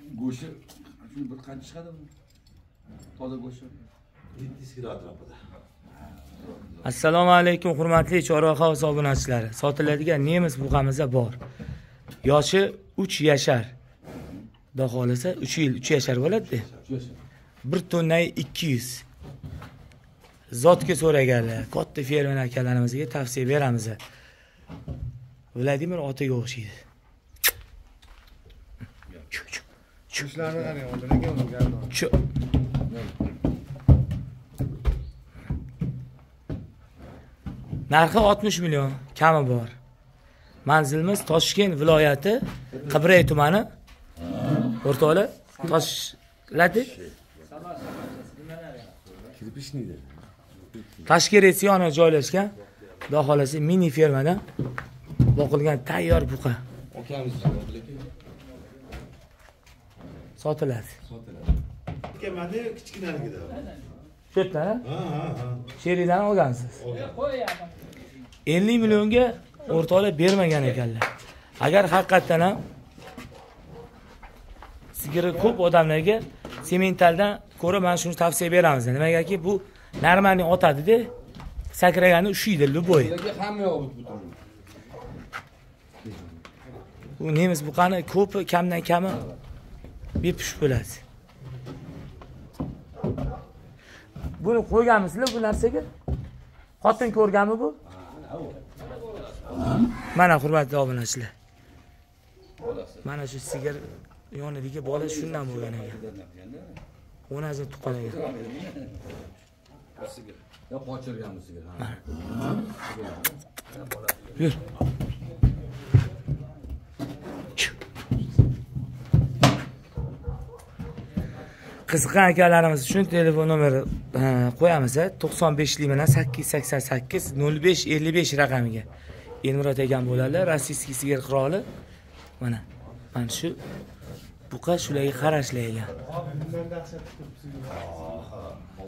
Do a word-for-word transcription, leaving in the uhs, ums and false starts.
go'shti shu bir qancha chiqadimi? Toza go'shti. yetti yuz kilo atrofida. Assalomu alaykum hurmatli Chorvaha obunachilar. Sotiladigan nemis buqamiz bor. Yoshi uch yashar. Xudo xolisa uch yil, uch yashar bo'ladi-da. bir tonna ikki yuz. Zotga so'raganlar. Katta fermer akalarimizga tavsiya beramiz. Vladimir otaga o'xshaydi. Chuchlarni qarang, oldiniga o'rgandi. Chu. Narxi oltmish million, kami bor. Manzilimiz Toshkent viloyati, Qibray tumani. O'rtoqlar, Toshkent Kirpichniydi. Tashkent rayonida joylashgan, xudo xolasa mini fermadan boqilgan tayyor buqa Okamiz sotiladi. sotiladi. Kemadi kichkinaligida. Shu yerdan, Ha, ha, ha. Sheridan olgansiz. ellik millionga o'rtoqlar bermagan ekanlar. Agar haqiqatan ham sigiri ko'p odamlarga sementaldan ko'ra men shuni tavsiya beramiz. Nimagaki bu normalniy otadi-da, sakragani ushiydi luboy. Ularga hamma yo'q butun. Bu nemis buqani ko'pi kamdan kami bepush bo'ladi. Buni qo'yganmisizlar bu narsaga? Xotin ko'rganmi bu? Mana hurmatli obunachilar. Mana shu sigir yonidagi bola shundan bo'lgan ekan. O'nazi tuqqan ekan. Ya qochirganmi sigir? Yur. Qiziqqan akalarimiz uchun telefon nomeri qo'yamiz. to'qson beshlik bilan sakkiz yuz sakson sakkiz nol besh ellik besh raqamiga. Elmurod ekan bo'ladilar, rossiyskiy sigir qiroli. Mana. Mana shu buqa shularga qarashlaygan.